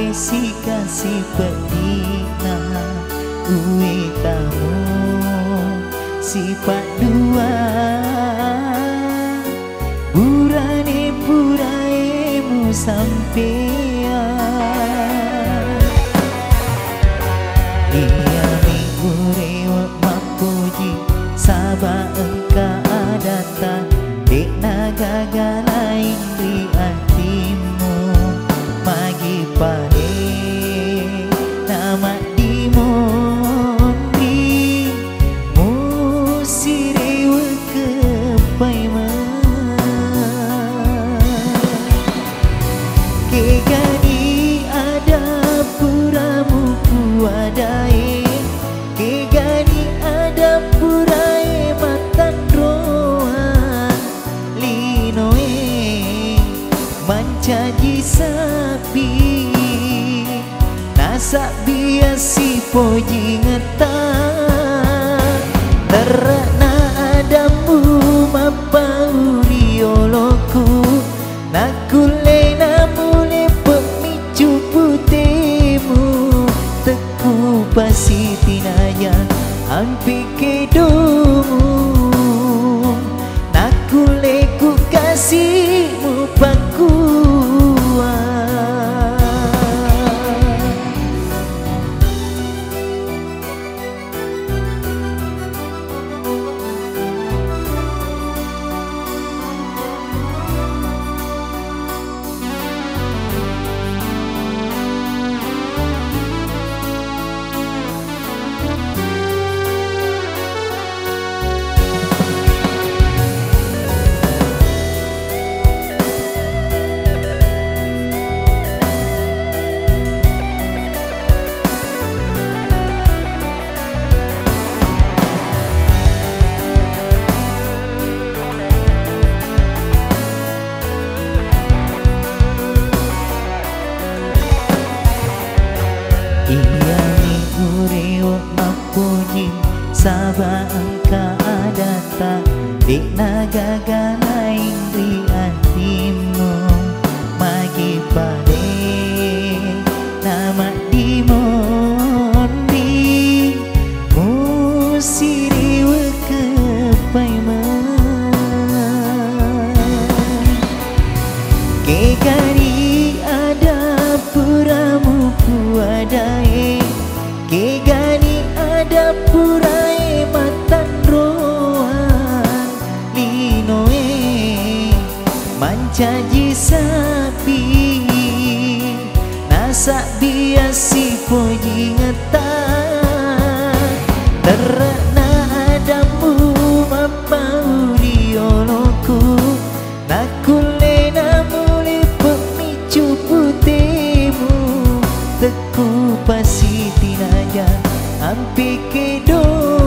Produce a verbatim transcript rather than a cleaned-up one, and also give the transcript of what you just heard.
si kasih pedina uwe kamu sifat dua burane puraemu sampean iya minggu rewak mapuji sabah engka adata dek naga galain di hatimu magi pade nama dimondi musirewa kepaiman kegani ada puramu kuadai kegani ada purai matan rohan linoe mancaji sapi nasa biasi poji ngetan terana adamu mapaurioloku nakule namule pemicu putemu teku pasi tinayan ampi kedomu nakule ku kasihmu pakuan iya ni ureo mapuji sabah engka adata dek naga galain di hatimu magi pade nama dimondi musirewa kepaiman kegani ada puramu kuadai kegani ada purai matan rohan linoe mancaji sapi nasa biasi poji ngetan terana adamu mapaurioloku nakule namule pemicu putemu teku pasi tinajan ampi kedo